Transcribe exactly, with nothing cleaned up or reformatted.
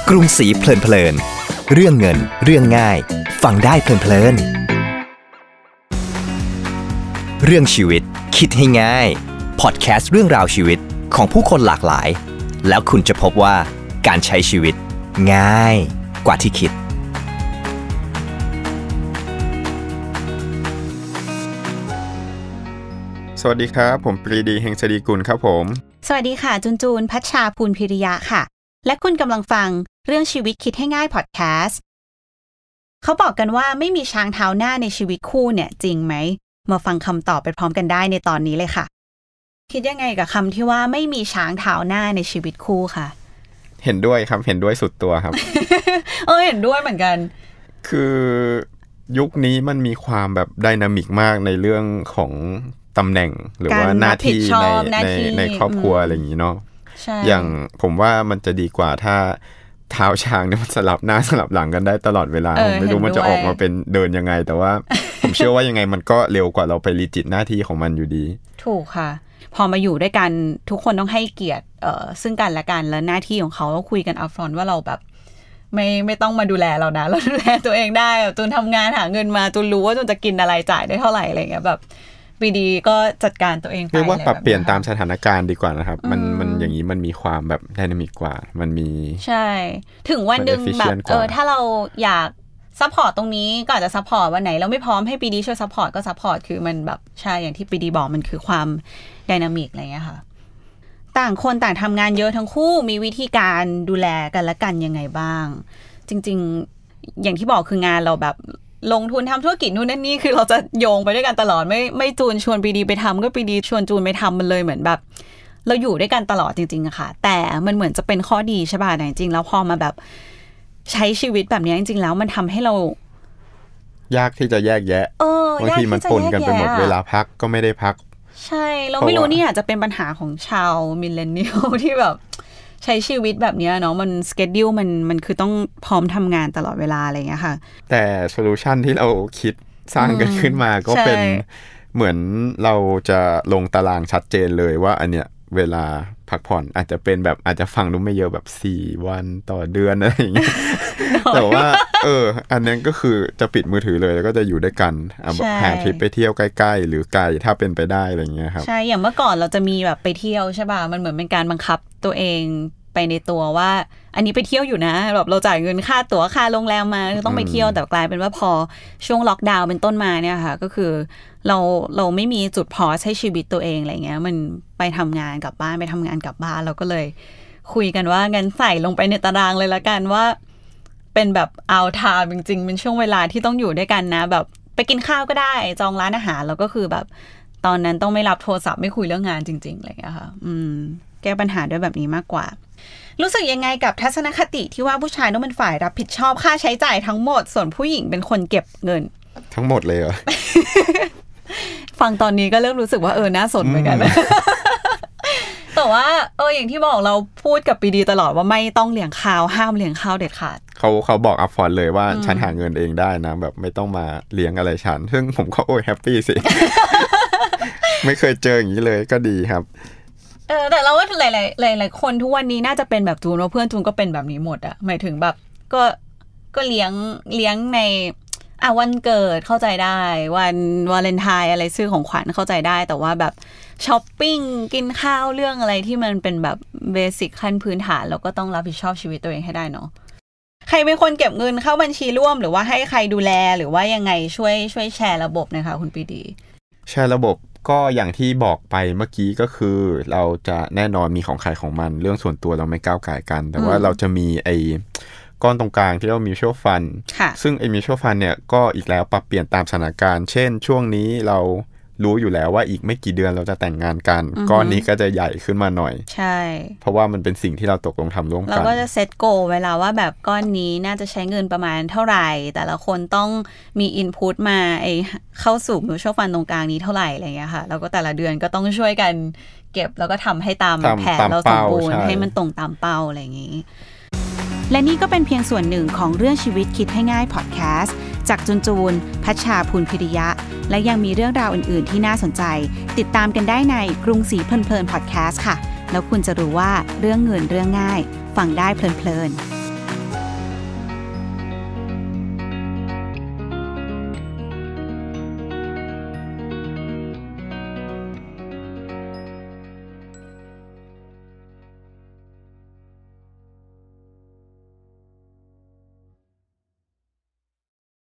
กรุงศรีเพลินเพลินเรื่องเงินเรื่องง่ายฟังได้เพลินเพลินเรื่องชีวิตคิดให้ง่ายพอดแคสต์เรื่องราวชีวิตของผู้คนหลากหลายแล้วคุณจะพบว่าการใช้ชีวิตง่ายกว่าที่คิดสวัสดีครับผมปรีดีเฮงศรีกุลครับผมสวัสดีค่ะจุนจูนพัชชาภูลพิริยะค่ะและคุณกำลังฟังเรื่องชีวิตคิดให้ง่ายพอดแคสต์เขาบอกกันว่าไม่มีช้างเท้าหน้าในชีวิตคู่เนี่ยจริงไหมมาฟังคำตอบไปพร้อมกันได้ในตอนนี้เลยค่ะคิดยังไงกับคำที่ว่าไม่มีช้างเท้าหน้าในชีวิตคู่ค่ะเห็นด้วยครับเห็นด้วยสุดตัวครับเออเห็นด้วยเหมือนกันคือยุคนี้มันมีความแบบไดนามิกมากในเรื่องของตำแหน่งหรือว่าหน้าที่ในในในครอบครัวอะไรอย่างนี้เนาะอย่างผมว่ามันจะดีกว่าถ้าเท้าช้างเนี่ยมันสลับหน้าสลับหลังกันได้ตลอดเวลาผมไม่รู้มันจะออกมาเป็นเดินยังไงแต่ว่า ผมเชื่อว่ายังไงมันก็เร็วกว่าเราไปรีจิตหน้าที่ของมันอยู่ดีถูกค่ะพอมาอยู่ด้วยกันทุกคนต้องให้เกียรติเอ่อซึ่งกันและกันแล้วหน้าที่ของเขาต้องคุยกันอัพฟรอนต์ว่าเราแบบไม่ไม่ต้องมาดูแลเรานะเราดูแลตัวเองได้ตูนทำงานหาเงินมาตูนรู้ว่าตูนจะกินอะไรจ่ายได้เท่าไหร่อะไรเงี้ยแบบปีดีก็จัดการตัวเองไปเรียกว่าปรับเปลี่ยนตามสถานการณ์ดีกว่านะครับมันมันอย่างนี้มันมีความแบบไดนามิกกว่ามันมีใช่ถึงวันนึงแบบเออถ้าเราอยากซัพพอร์ตตรงนี้ก็อาจจะซัพพอร์ตวันไหนเราไม่พร้อมให้ปีดีช่วยซัพพอร์ตก็ซัพพอร์ตคือมันแบบใช่อย่างที่ปีดีบอกมันคือความไดนามิกอะไรเงี้ยค่ะต่างคนต่างทำงานเยอะทั้งคู่มีวิธีการดูแลกันและกันยังไงบ้างจริงๆอย่างที่บอกคืองานเราแบบลงทุนทำธุรกิจนู่นนั่นนี่คือเราจะโยงไปด้วยกันตลอดไม่ไม่จูนชวนปีดีไปทำก็ปีดีชวนจูนไปทำมันเลยเหมือนแบบเราอยู่ด้วยกันตลอดจริงๆอะค่ะแต่มันเหมือนจะเป็นข้อดีใช่ป่ะแต่จริงๆแล้วพอมาแบบใช้ชีวิตแบบนี้จริงๆแล้วมันทำให้เรายากที่จะแยกแยะบางทีมันปนกันไปหมดเวลาพักก็ไม่ได้พักใช่เราไม่รู้นี่อาจจะเป็นปัญหาของชาวมิลเลนเนียลที่แบบใช้ชีวิตแบบนี้เนาะมันสเกจดิวมันมันคือต้องพร้อมทำงานตลอดเวลาอะไรอย่างเงี้ยค่ะแต่โซลูชันที่เราคิดสร้างกันขึ้นมาก็เป็นเหมือนเราจะลงตารางชัดเจนเลยว่าอันเนี้ยเวลาพักผ่อนอาจจะเป็นแบบอาจจะฟังดูไม่เยอะแบบสี่วันต่อเดือนอะไรอย่างเงี้ย แต่ว่าเอออันนั้นก็คือจะปิดมือถือเลยแล้วก็จะอยู่ด้วยกันแบบหาทริปไปเที่ยวใกล้ๆหรือไกลถ้าเป็นไปได้อะไรอย่างเงี้ยครับใช่อย่างเมื่อก่อนเราจะมีแบบไปเที่ยวใช่ป่ะมันเหมือนเป็นการบังคับตัวเองไปในตัวว่าอันนี้ไปเที่ยวอยู่นะแบบเราจ่ายเงินค่าตั๋วค่าโรงแรมมาต้องไปเที่ยวแต่กลายเป็นว่าพอช่วงล็อกดาวน์เป็นต้นมาเนี่ยค่ะก็คือเราเราไม่มีจุดพอใช้ชีวิตตัวเองอะไรเงี้ยมันไปทำงานกลับบ้านไปทำงานกลับบ้านเราก็เลยคุยกันว่างั้นใส่ลงไปในตารางเลยละกันว่าเป็นแบบเอาไทม์จริงๆเป็นช่วงเวลาที่ต้องอยู่ด้วยกันนะแบบไปกินข้าวก็ได้จองร้านอาหารแล้วก็คือแบบตอนนั้นต้องไม่รับโทรศัพท์ไม่คุยเรื่องงานจริงๆอะไรเงี้ยค่ะอืมแก้ปัญหาด้วยแบบนี้มากกว่ารู้สึกยังไงกับทัศนคติที่ว่าผู้ชายต้องเป็นฝ่ายรับผิดชอบค่าใช้จ่ายทั้งหมดส่วนผู้หญิงเป็นคนเก็บเงินทั้งหมดเลยเหรอฟังตอนนี้ก็เริ่มรู้สึกว่าเออน่าสนเหมือนกัน แต่ว่าเอออย่างที่บอกเราพูดกับปีดีตลอดว่าไม่ต้องเลี้ยงข้าวห้ามเลี้ยงข้าวเด็ดขาดเขาเขาบอกอัพฟอนเลยว่าฉันหาเงินเองได้นะแบบไม่ต้องมาเลี้ยงอะไรฉันซึ่งผมก็โอ้ยแฮปปี้สิ ไม่เคยเจออย่างนี้เลยก็ดีครับเออแต่เราว่าหลายๆหลายๆคนทุกวันนี้น่าจะเป็นแบบจูนว่าเพื่อนจูนก็เป็นแบบนี้หมดอะหมายถึงแบบก็ก็เลี้ยงเลี้ยงในอ่ะวันเกิดเข้าใจได้วันวาเลนไทน์อะไรซื้อของขวัญเข้าใจได้แต่ว่าแบบช้อปปิ้งกินข้าวเรื่องอะไรที่มันเป็นแบบเบสิกขั้นพื้นฐานเราก็ต้องรับผิดชอบชีวิตตัวเองให้ได้เนาะใครเป็นคนเก็บเงินเข้าบัญชีร่วมหรือว่าให้ใครดูแลหรือว่ายังไงช่วยช่วยแชร์ระบบนะคะคุณปีดีแชร์ระบบก็อย่างที่บอกไปเมื่อกี้ก็คือเราจะแน่นอนมีของใครของมันเรื่องส่วนตัวเราไม่ก้าวก่ายกันแต่ว่าเราจะมีไอ้ก้อนตรงกลางที่เรามีมิวชัวลฟันด์ซึ่งไอ้มิวชัวลฟันด์เนี่ยก็อีกแล้วปรับเปลี่ยนตามสถานการณ์เช่นช่วงนี้เรารู้อยู่แล้วว่าอีกไม่กี่เดือนเราจะแต่งงานกันก้อนนี้ก็จะใหญ่ขึ้นมาหน่อยใช่เพราะว่ามันเป็นสิ่งที่เราตกลงทำร่วมกันเราก็จะเซตโกเวลาว่าแบบก้อนนี้น่าจะใช้เงินประมาณเท่าไหร่แต่ละคนต้องมีอินพุตมาไอเข้าสู่มิวชัวลฟันด์ตรงกลางนี้เท่าไหร่อะไรเงี้ยค่ะแล้วก็แต่ละเดือนก็ต้องช่วยกันเก็บแล้วก็ทำให้ตามแผนเราสมบูรณ์ให้มันตรงตามเป้าอะไรอย่างงี้และนี่ก็เป็นเพียงส่วนหนึ่งของเรื่องชีวิตคิดให้ง่ายพอดแคสต์จากจูนจูนพัชชาภูลพิริยะและยังมีเรื่องราวอื่นๆที่น่าสนใจติดตามกันได้ในกรุงศรีเพลินเพลินพอดแคสต์ค่ะแล้วคุณจะรู้ว่าเรื่องเงินเรื่องง่ายฟังได้เพลินๆ